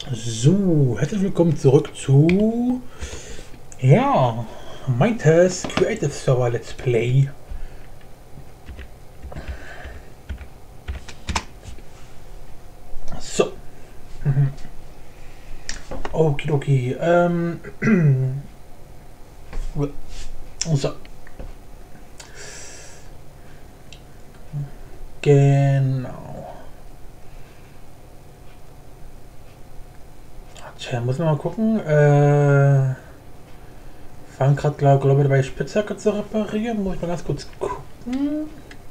So, herzlich willkommen zurück zu Minetest Creative Server Let's Play. So. Okidoki. So. Genau. Tja, muss man mal gucken. Fangen gerade, glaube ich, dabei Spitzhacke zu reparieren. Muss ich mal ganz kurz gucken.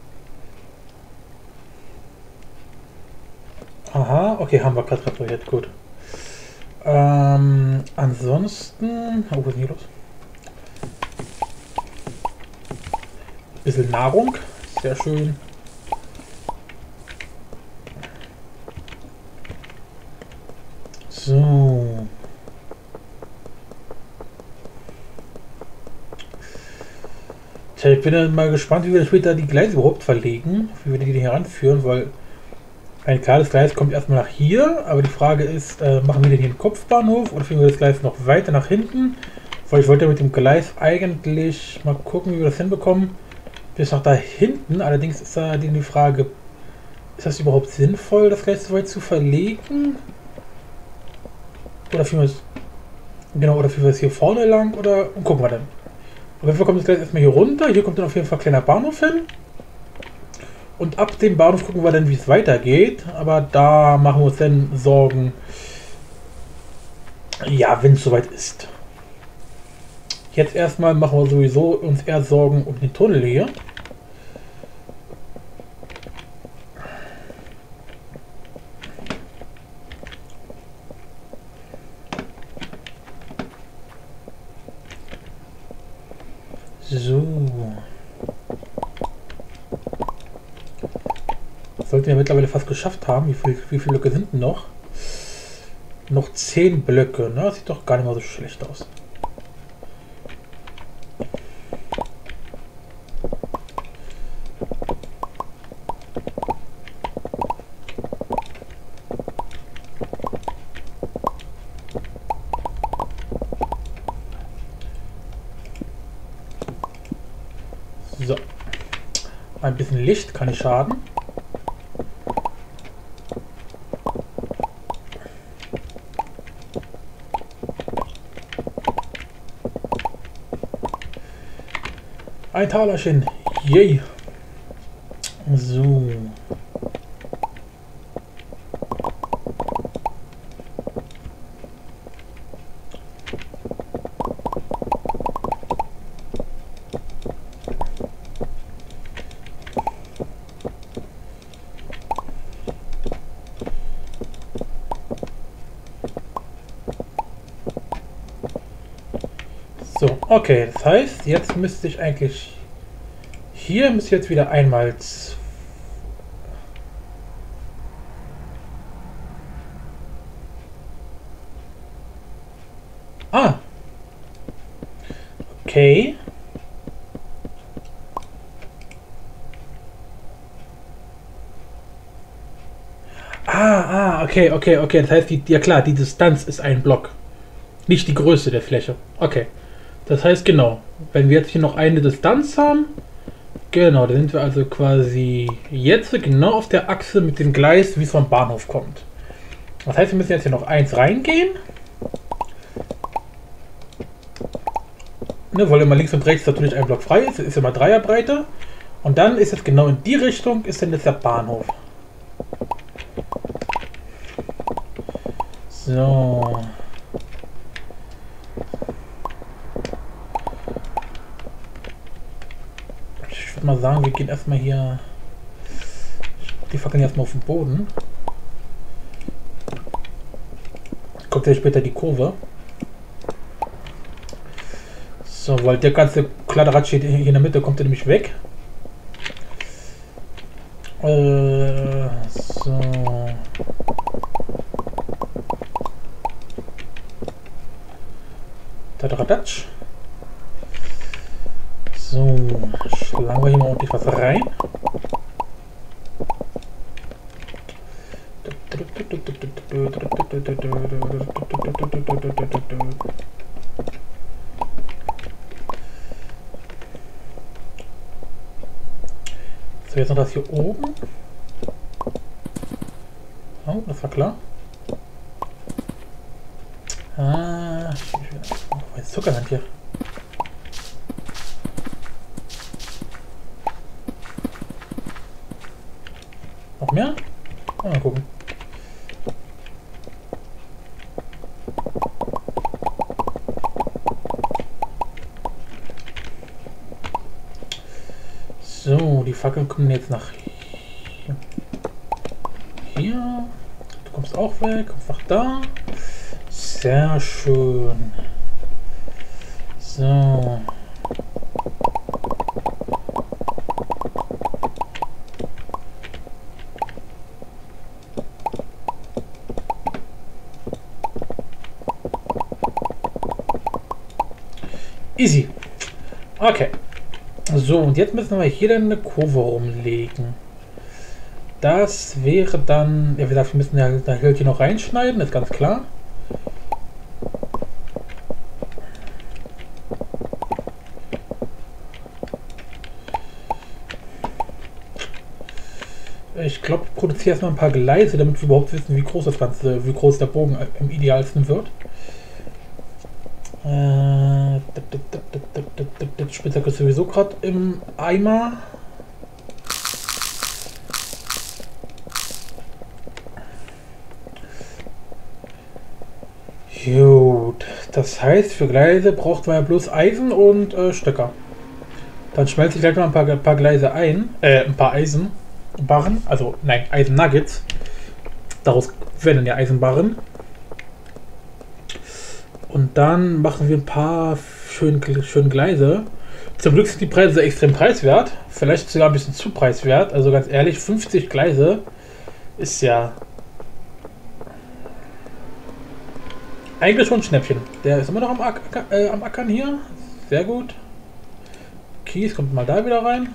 Aha, okay, haben wir gerade repariert. Gut. Ansonsten. Oh, was ist denn hier los? Bisschen Nahrung. Sehr schön. So. Tja, ich bin dann mal gespannt, wie wir später die Gleise überhaupt verlegen, wie wir die hier heranführen, weil ein klares Gleis kommt erstmal nach hier, aber die Frage ist, machen wir den hier einen Kopfbahnhof oder führen wir das Gleis noch weiter nach hinten? Weil ich wollte mit dem Gleis eigentlich mal gucken, wie wir das hinbekommen, bis nach da hinten. Allerdings ist da die Frage, ist das überhaupt sinnvoll, das Gleis so weit zu verlegen? Oder führen wir es, genau, oder führen wir es hier vorne lang oder gucken wir dann. Auf jeden Fall kommt das Gleis erstmal hier runter. Hier kommt dann auf jeden Fall ein kleiner Bahnhof hin. Und ab dem Bahnhof gucken wir dann, wie es weitergeht. Aber da machen wir uns dann Sorgen, ja, wenn es soweit ist. Jetzt erstmal machen wir sowieso uns eher Sorgen um den Tunnel hier. So. Sollten wir mittlerweile fast geschafft haben. Wie viele Blöcke sind denn noch? Noch 10 Blöcke. Ne? Das sieht doch gar nicht mal so schlecht aus. So. Ein bisschen Licht kann nicht schaden. Ein Talerchen. Yay. So. So, okay, das heißt, jetzt müsste ich eigentlich hier müsste jetzt wieder einmal okay. Okay. Das heißt, ja klar, die Distanz ist ein Block. Nicht die Größe der Fläche. Okay. Das heißt genau, wenn wir jetzt hier noch eine Distanz haben, genau, da sind wir also quasi jetzt genau auf der Achse mit dem Gleis, wie es vom Bahnhof kommt. Das heißt, wir müssen jetzt hier noch eins reingehen. Ne, weil immer links und rechts natürlich ein Block frei ist, ist immer Dreierbreite. Und dann ist es genau in die Richtung, ist dann jetzt der Bahnhof. So. Ich würde mal sagen, wir gehen erstmal hier. Die fackeln erstmal auf den Boden. Kommt ja später die Kurve. So, weil der ganze Kladderadatsch steht hier in der Mitte, kommt er nämlich weg. So. Kladderadatsch. So, schlagen wir hier mal ordentlich was rein. So, jetzt noch das hier oben. Oh, das war klar. Ah, jetzt Zuckerland hier. Noch mehr? Mal gucken. So, die Fackeln kommen jetzt nach hier. Du kommst auch weg, kommst nach da. Sehr schön. So. Easy. Okay. So, und jetzt müssen wir hier dann eine Kurve rumlegen. Das wäre dann... Ja, wie gesagt, wir müssen ja da hier noch reinschneiden, ist ganz klar. Ich glaube, ich produziere erstmal ein paar Gleise, damit wir überhaupt wissen, wie groß das Ganze, wie groß der Bogen im idealsten wird. Spitzhacke ist sowieso gerade im Eimer. Gut, das heißt, für Gleise braucht man ja bloß Eisen und Stöcker. Dann schmelze ich gleich mal ein paar Gleise ein, ein paar Eisenbarren, also nein, Eisennuggets. Daraus werden ja Eisenbarren. Und dann machen wir ein paar schön Gleise. Zum Glück sind die Preise extrem preiswert. Vielleicht sogar ein bisschen zu preiswert. Also ganz ehrlich, 50 Gleise ist ja eigentlich schon ein Schnäppchen. Der ist immer noch am Ackern hier. Sehr gut. Kies kommt mal da wieder rein.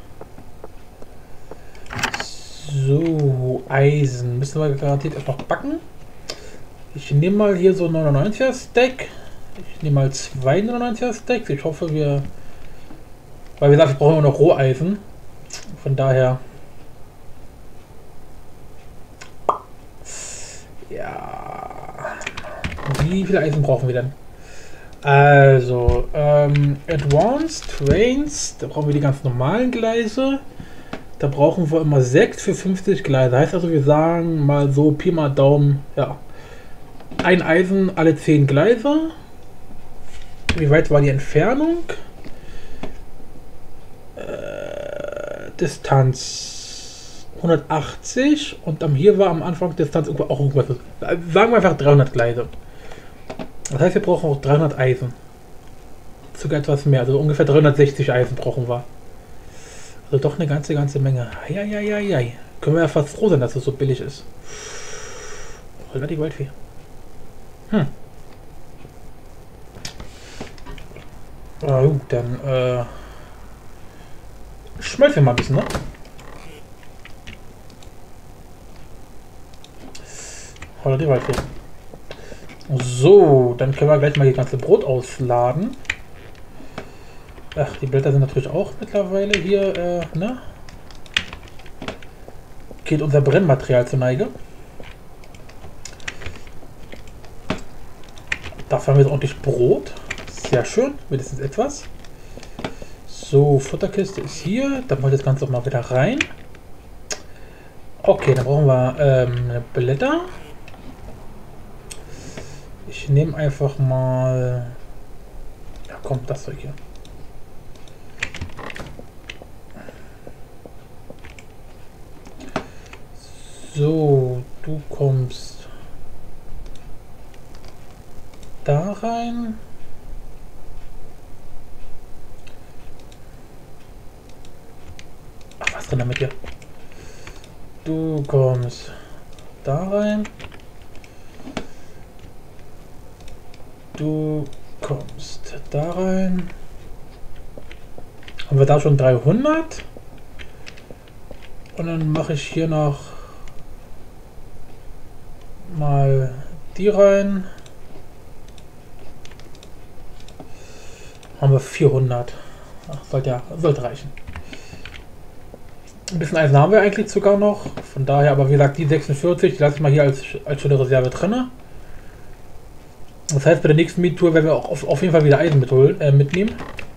So, Eisen. Müssen wir garantiert erst noch backen. Ich nehme mal hier so 99er Stack. Ich nehme mal 2 99er Stacks. Ich hoffe, wir... Weil wir sagen, wir brauchen immer noch Roheisen. Von daher... Ja... Wie viel Eisen brauchen wir denn? Also, Advanced Trains. Da brauchen wir die ganz normalen Gleise. Da brauchen wir immer 6 für 50 Gleise. Heißt also, wir sagen mal so Pi mal Daumen, ja. Ein Eisen alle 10 Gleise. Wie weit war die Entfernung? Distanz 180 und hier war am Anfang Distanz auch irgendwas. Sagen wir einfach 300 Gleise. Das heißt, wir brauchen auch 300 Eisen. Sogar etwas mehr, also ungefähr 360 Eisen brauchen wir. Also doch eine ganze Menge. Eieieiei. Können wir ja fast froh sein, dass es so billig ist. Relativ Waldvieh. Gut, dann schmelzen wir mal ein bisschen, ne? Relativ Waldvieh. So, dann können wir gleich mal das ganze Brot ausladen. Ach, die Blätter sind natürlich auch mittlerweile hier, ne? Geht unser Brennmaterial zur Neige. Dafür haben wir jetzt ordentlich Brot. Sehr schön, wenigstens etwas. So, Futterkiste ist hier. Dann mache ich das Ganze auch mal wieder rein. Okay, dann brauchen wir Blätter. Ich nehme einfach mal... Ja, komm, das Zeug hier. So, du kommst da rein. Ach, was drin damit hier? Du kommst da rein. Du kommst da rein. Haben wir da schon 300? Und dann mache ich hier noch Mal die rein. Haben wir 400. Ach, sollte reichen. Ein bisschen Eisen haben wir eigentlich sogar noch. Von daher, aber wie gesagt, die 46, die lasse ich mal hier als schöne Reserve drin. Das heißt, bei der nächsten Miettour werden wir auch auf jeden Fall wieder Eisen mitnehmen.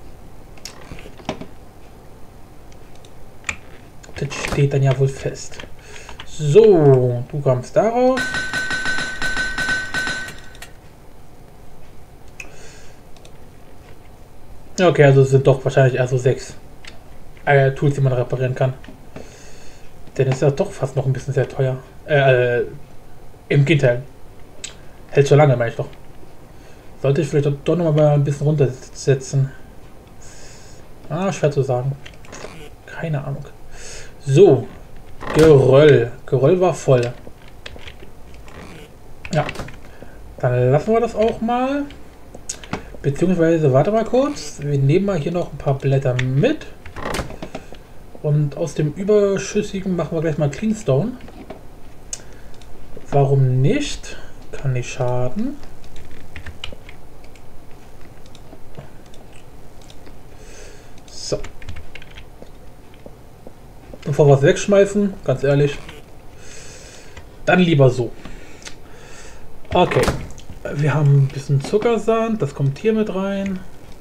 Das steht dann ja wohl fest. So, du kommst darauf. Okay, also sind doch wahrscheinlich eher so 6 Tools, die man reparieren kann. Denn ist ja doch fast noch ein bisschen sehr teuer. Im Gegenteil. Hält schon lange, meine ich doch. Sollte ich vielleicht doch noch mal ein bisschen runtersetzen. Ah, schwer zu sagen. Keine Ahnung. So. Geröll. Geröll war voll. Ja. Dann lassen wir das auch mal. Beziehungsweise, warte mal kurz. Wir nehmen mal hier noch ein paar Blätter mit. Und aus dem Überschüssigen machen wir gleich mal Cleanstone. Warum nicht? Kann nicht schaden. So. Bevor wir es wegschmeißen, ganz ehrlich, dann lieber so. Okay. Wir haben ein bisschen Zuckersand, das kommt hier mit rein.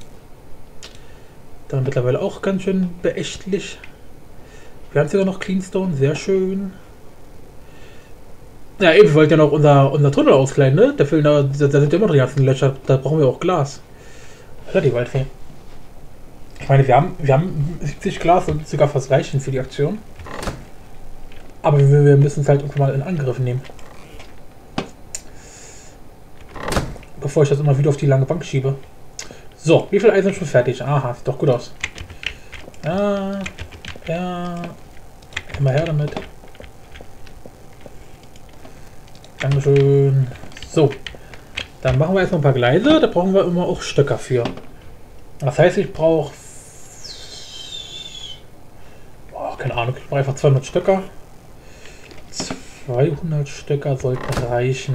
Dann mittlerweile auch ganz schön beächtlich. Wir haben sogar noch Cleanstone, sehr schön. Ja, eben, wir wollten ja noch unser Tunnel auskleiden, ne? Da sind ja immer noch die ganzen Löcher, da brauchen wir auch Glas. Relativ weit viel. Ich meine, wir haben 70 Glas und sogar fast reichen für die Aktion. Aber wir müssen es halt irgendwann mal in Angriff nehmen. Bevor ich das immer wieder auf die lange Bank schiebe. So, wie viel Eisen ist schon fertig? Aha, sieht doch gut aus. Ja, immer her damit. Dankeschön. So, dann machen wir erstmal ein paar Gleise. Da brauchen wir immer auch Stöcker für. Das heißt, ich brauche... Oh, keine Ahnung, ich brauche einfach 200 Stöcker. 200 Stöcker sollten reichen.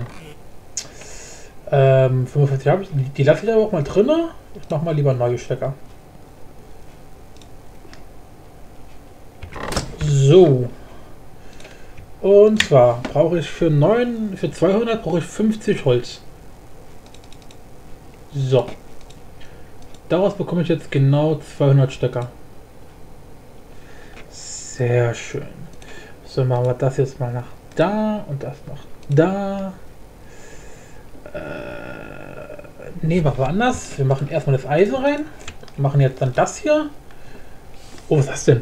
45 habe ich. Die lasse ich aber auch mal drin. Ich mache mal lieber neue Stecker. So. Und zwar brauche ich für 200 brauche ich 50 Holz. So. Daraus bekomme ich jetzt genau 200 Stöcker. Sehr schön. So, machen wir das jetzt mal nach da und das nach da. Ne, machen wir anders. Wir machen erstmal das Eisen rein. Wir machen jetzt dann das hier. Oh, was ist das denn?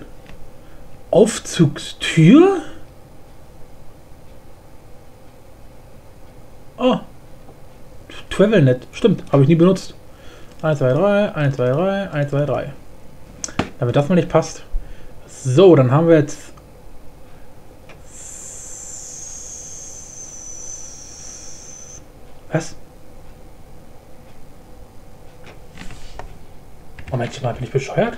Aufzugstür? Oh. Travelnet. Stimmt, habe ich nie benutzt. 1, 2, 3, 1, 2, 3, 1, 2, 3. Damit das mal nicht passt. So, dann haben wir jetzt... Was? Moment mal, bin ich bescheuert?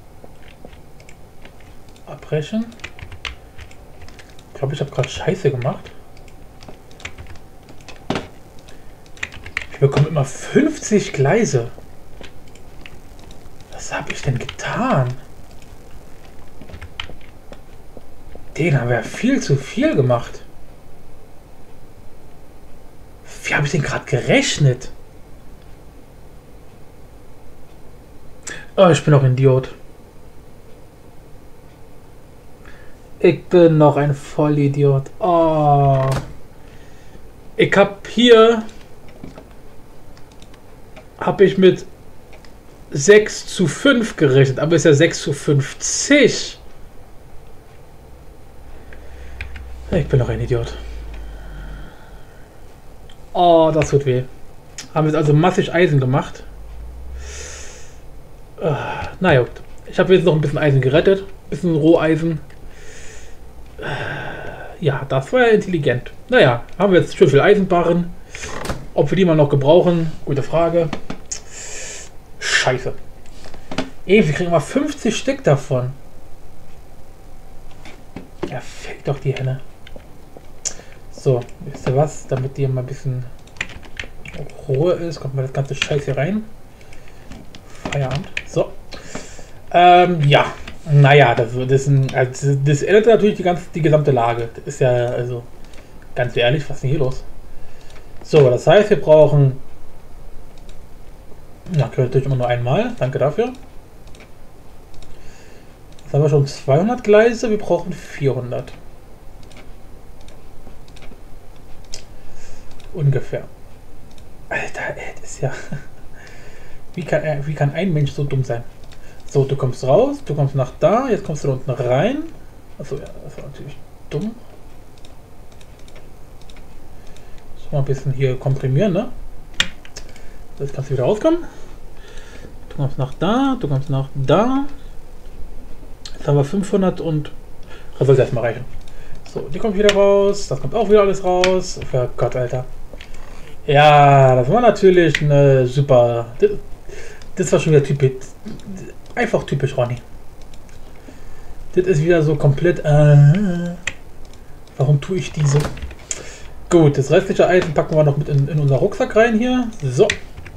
Abbrechen. Ich glaube, ich habe gerade Scheiße gemacht. Ich bekomme immer 50 Gleise. Was habe ich denn getan? Den haben wir viel zu viel gemacht. Wie habe ich den gerade gerechnet? Oh, ich bin noch ein Idiot. Ich bin noch ein Vollidiot. Oh. Ich habe hier... Habe ich mit 6:5 gerechnet, aber ist ja 6:50. Ich bin noch ein Idiot. Oh, das tut weh. Haben jetzt also massig Eisen gemacht. Naja, gut. Ich habe jetzt noch ein bisschen Eisen gerettet. Ein bisschen Roheisen. Ja, das war ja intelligent. Naja, haben wir jetzt schön viel Eisenbarren. Ob wir die mal noch gebrauchen? Gute Frage. Scheiße. Wir kriegen mal 50 Stück davon. Ja, fick doch die Henne. So, wisst ihr was? Damit die mal ein bisschen Ruhe ist, kommt mal das ganze Scheiß hier rein. Feierabend. So. Ja. Naja, das ändert natürlich die gesamte Lage. Das ist ja, also, ganz ehrlich, was ist denn hier los? So, das heißt, wir brauchen. Na, können wir natürlich immer nur einmal. Danke dafür. Jetzt haben wir schon 200 Gleise, wir brauchen 400. Ungefähr. Alter, ey, das ist ja. Wie kann ein Mensch so dumm sein? So, du kommst raus, du kommst nach da, jetzt kommst du da unten rein. Achso, ja, das war natürlich dumm. So, mal ein bisschen hier komprimieren, ne? Jetzt kannst du wieder rauskommen. Du kommst nach da, du kommst nach da. Jetzt haben wir 500 und. Das soll erstmal reichen. So, die kommt wieder raus, das kommt auch wieder alles raus. Oh Gott, Alter. Ja, das war natürlich eine super. Das war schon wieder typisch. Einfach typisch Ronny. Das ist wieder so komplett. Warum tue ich diese? Gut, das restliche Eisen packen wir noch mit in unser Rucksack rein hier. So.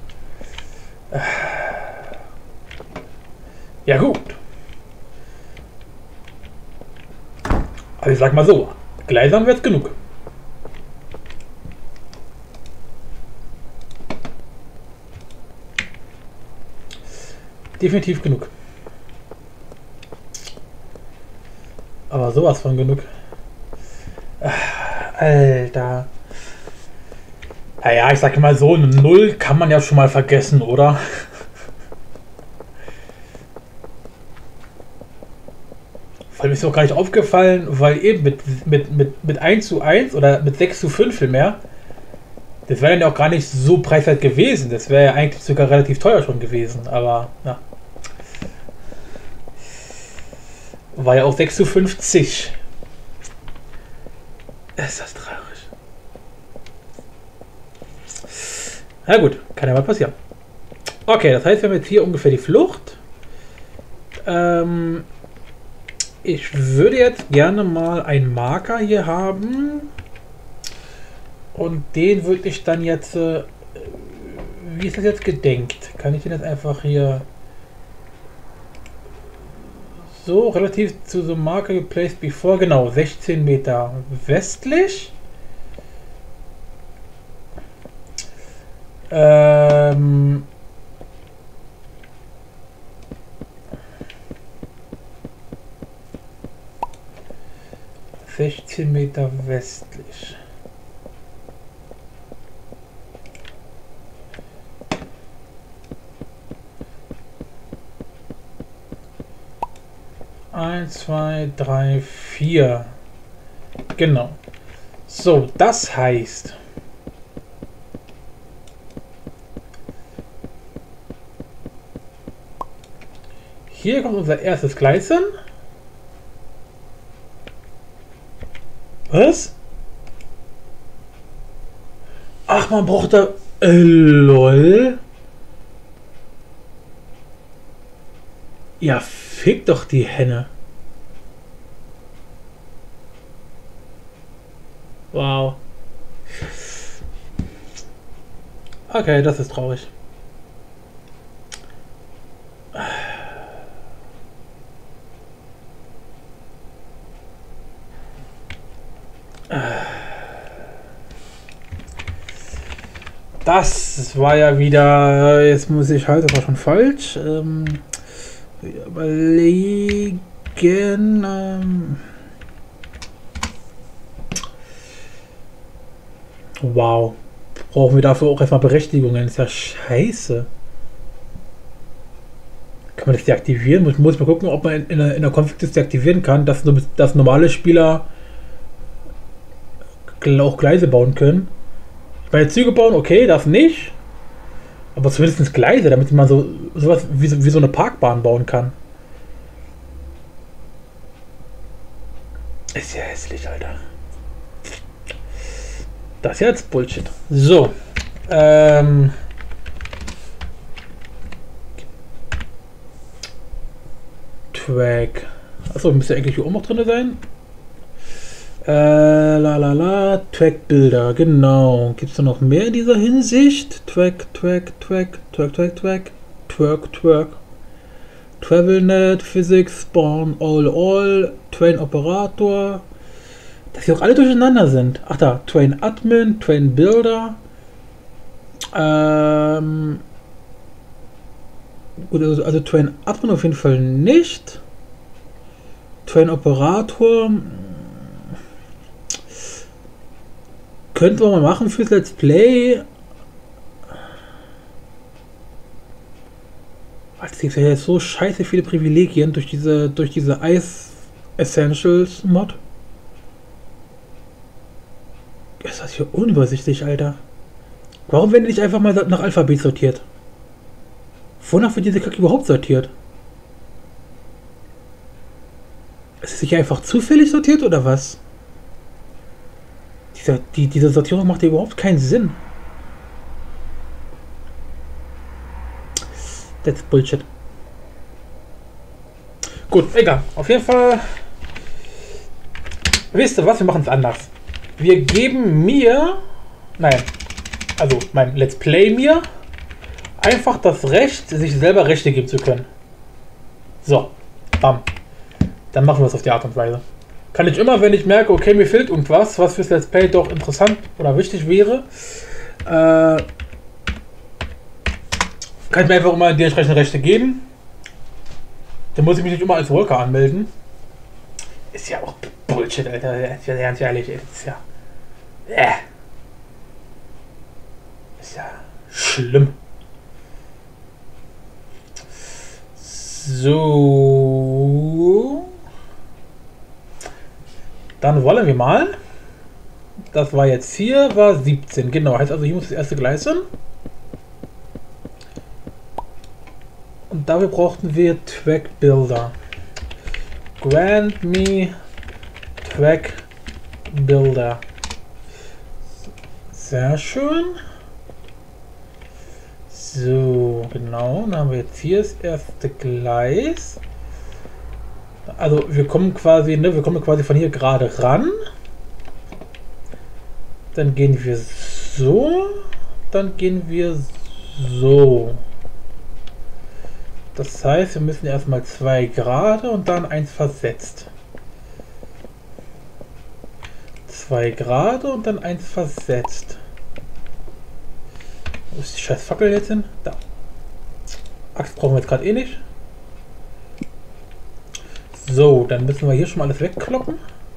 Ja gut. Also ich sag mal so, Gleisern wird's genug. Definitiv genug. Aber sowas von genug. Alter. Naja, ich sag mal so, eine Null kann man ja schon mal vergessen, oder? Vor allem ist mir auch gar nicht aufgefallen, weil eben mit 1:1 oder mit 6:5 vielmehr, das wäre dann ja auch gar nicht so preiswert gewesen. Das wäre ja eigentlich sogar relativ teuer schon gewesen, aber ja. War ja auch 6:50. Ist das traurig. Na gut, kann ja mal passieren. Okay, das heißt, wir haben jetzt hier ungefähr die Flucht. Ich würde jetzt gerne mal einen Marker hier haben. Und den würde ich dann jetzt... wie ist das jetzt gedenkt? Kann ich den jetzt einfach hier... So, relativ zu so Marker geplaced before, genau, 16 Meter westlich. 16 Meter westlich. Eins, zwei, drei, vier. Genau. So, das heißt... Hier kommt unser erstes Gleis hin. Was? Ach, man braucht da... lol. Ja, fick doch die Henne. Wow. Okay, das ist traurig. Das war ja wieder... Jetzt muss ich halt, das war schon falsch. Überlegen. Wow. Brauchen wir dafür auch erstmal Berechtigungen? Das ist ja scheiße. Kann man das deaktivieren? Muss ich mal gucken, ob man in der Config das deaktivieren kann, dass normale Spieler auch Gleise bauen können. Bei Züge bauen, okay, das nicht. Aber zumindest Gleise, damit man sowas wie so eine Parkbahn bauen kann. Ist ja hässlich, Alter. Das ist jetzt Bullshit. So. Track. Achso, müsste eigentlich hier oben noch drin sein. Track Builder, genau. Gibt es da noch mehr in dieser Hinsicht? Track. TravelNet, Physics, Spawn, All, Train Operator. Dass die auch alle durcheinander sind. Ach da, Train Admin, Train Builder. Gut, also Train Admin auf jeden Fall nicht. Train Operator. Könnten wir mal machen fürs Let's Play. Es gibt ja jetzt so scheiße viele Privilegien durch diese Ice Essentials Mod. Ist das hier unübersichtlich, Alter? Warum werden die nicht einfach mal nach Alphabet sortiert? Wonach wird diese Kacke überhaupt sortiert? Ist es sich einfach zufällig sortiert oder was? Diese Sortierung macht ja überhaupt keinen Sinn. That's Bullshit. Gut, egal. Auf jeden Fall. Wisst ihr was? Wir machen es anders. Wir geben mir. Nein. Also mein Let's Play mir. Einfach das Recht, sich selber Rechte geben zu können. So. Bam. Dann machen wir es auf die Art und Weise. Kann ich immer, wenn ich merke, okay, mir fehlt irgendwas, was fürs Let's Play doch interessant oder wichtig wäre, kann ich mir einfach immer die entsprechenden Rechte geben. Dann muss ich mich nicht immer als Worker anmelden. Ist ja auch Bullshit, Alter. Ganz ehrlich, ist ja. Ist ja schlimm. So. Dann wollen wir mal. Das war jetzt hier, war 17. Genau, heißt also, hier muss das erste Gleis hin. Und dafür brauchten wir Track Builder. Grant me Track Builder. Sehr schön. So, genau. Dann haben wir jetzt hier das erste Gleis. Also wir kommen quasi, von hier gerade ran. Dann gehen wir so. Dann gehen wir so. Das heißt, wir müssen erstmal 2 gerade und dann 1 versetzt. 2 gerade und dann 1 versetzt. Wo ist die scheiß Fackel jetzt hin? Da. Axt brauchen wir jetzt gerade eh nicht. So, dann müssen wir hier schon mal alles wegkloppen.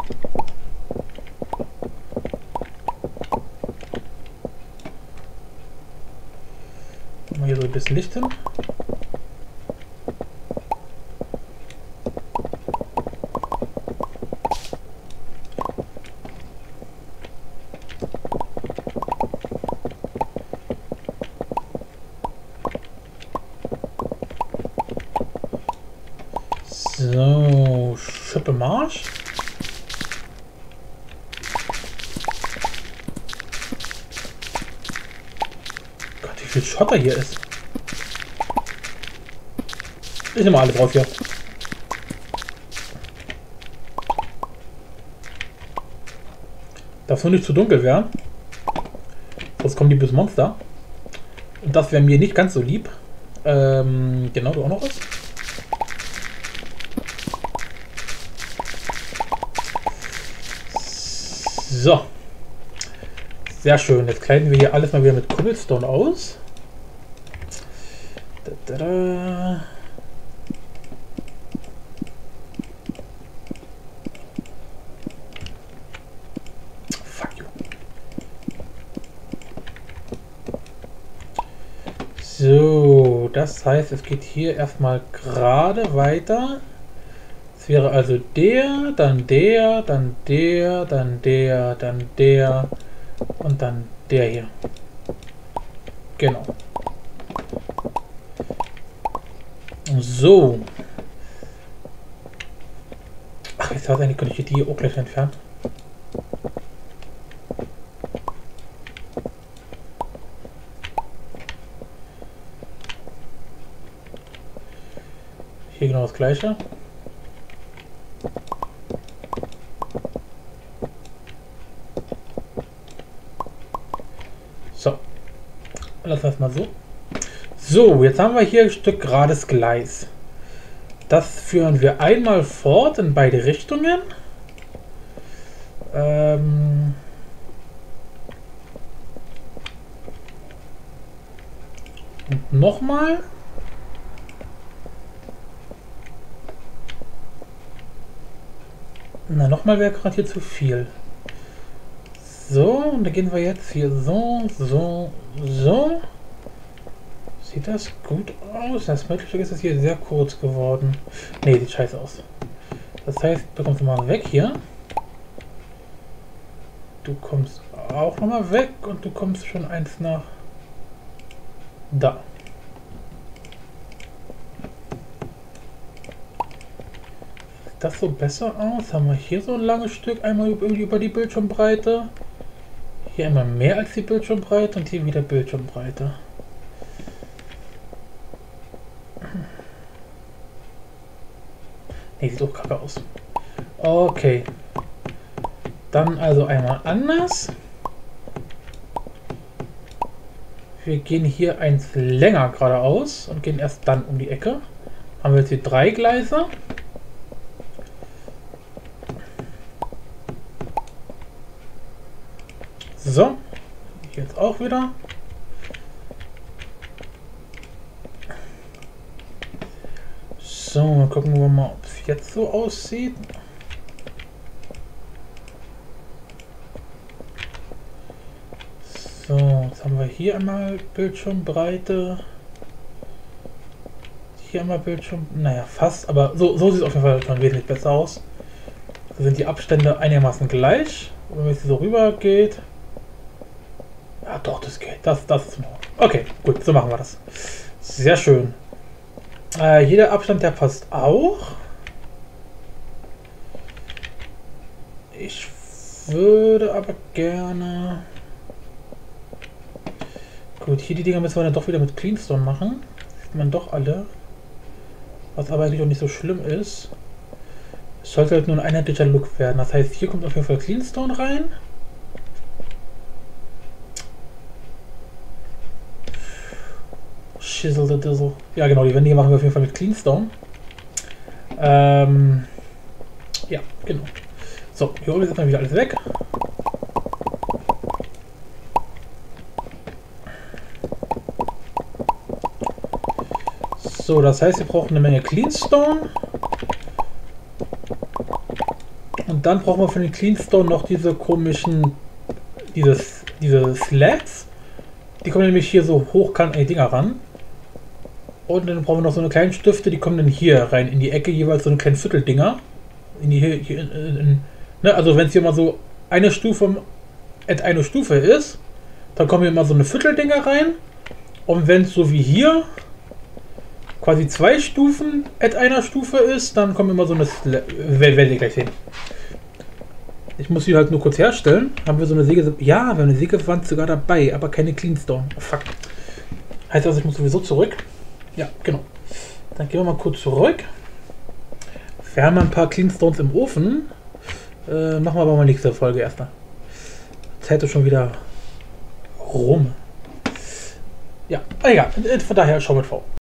Machen wir hier so ein bisschen Licht hin. So, Schippe Marsch. Gott, wie viel Schotter hier ist. Ich nehme alle drauf hier. Darf nur nicht zu dunkel werden. Sonst kommen die bösen Monster. Und das wäre mir nicht ganz so lieb. Genau, du auch noch was? So. Sehr schön. Jetzt kleiden wir hier alles mal wieder mit Cobblestone aus. Fuck you. So, das heißt, es geht hier erstmal gerade weiter. Es wäre also der, dann der, dann der, dann der, dann der und dann der hier. Genau. So. Ach, jetzt hat eigentlich, könnte ich die auch gleich entfernen. Hier genau das gleiche. So. Lassen wir es mal so. So, jetzt haben wir hier ein Stück gerades Gleis. Das führen wir einmal fort in beide Richtungen. Und nochmal. Na, nochmal wäre gerade hier zu viel. So, und da gehen wir jetzt hier so, so, so. Sieht das gut aus? Das Mittelstück ist jetzt hier sehr kurz geworden. Ne, sieht scheiße aus. Das heißt, du kommst mal weg hier. Du kommst auch nochmal weg und du kommst schon eins nach da. Sieht das so besser aus? Haben wir hier so ein langes Stück, einmal über die Bildschirmbreite. Hier einmal mehr als die Bildschirmbreite und hier wieder Bildschirmbreite. Ne, sieht doch kacke aus. Okay. Dann also einmal anders. Wir gehen hier eins länger geradeaus und gehen erst dann um die Ecke. Haben wir jetzt hier 3 Gleise. So. Jetzt auch wieder. So, gucken wir mal, ob es jetzt so aussieht. So, jetzt haben wir hier einmal Bildschirmbreite. Hier einmal Bildschirm, naja, fast, aber so sieht es auf jeden Fall schon wesentlich besser aus. Da sind die Abstände einigermaßen gleich. Wenn es so rüber geht. Ja, doch, das geht. Das ist in Ordnung. Okay, gut, so machen wir das. Sehr schön. Jeder Abstand, der passt auch. Ich würde aber gerne... Gut, hier die Dinger müssen wir dann doch wieder mit Cleanstone machen. Sieht man doch alle. Was aber eigentlich auch nicht so schlimm ist. Es sollte halt nur ein einheitlicher Look werden. Das heißt, hier kommt auf jeden Fall Cleanstone rein. Shizzle the Dizzle. Ja genau, die Wände machen wir auf jeden Fall mit Cleanstone. Ja, genau. So, hier oben ist erstmal wieder alles weg. So, das heißt, wir brauchen eine Menge Cleanstone. Und dann brauchen wir für den Cleanstone noch diese komischen, diese Slabs. Die kommen nämlich hier so hochkant an die Dinger ran. Und dann brauchen wir noch so eine kleinen Stifte, die kommen dann hier rein in die Ecke, jeweils so eine kleine Vierteldinger. In die ne? Also wenn es hier mal so eine Stufe ist, dann kommen hier mal so eine Vierteldinger rein. Und wenn es so wie hier quasi 2 Stufen einer Stufe ist, dann kommen immer so eine werdet ihr gleich sehen. Ich muss sie halt nur kurz herstellen. Haben wir so eine Säge? Ja, wir haben eine Sägewand sogar dabei, aber keine Cleanstone. Oh, fuck. Heißt also, ich muss sowieso zurück. Ja, genau. Dann gehen wir mal kurz zurück. Wir haben ein paar Cleanstones im Ofen. Machen wir aber mal nächste Folge erst. Zeit ist schon wieder rum. Ja, egal. Von daher, schau mit V.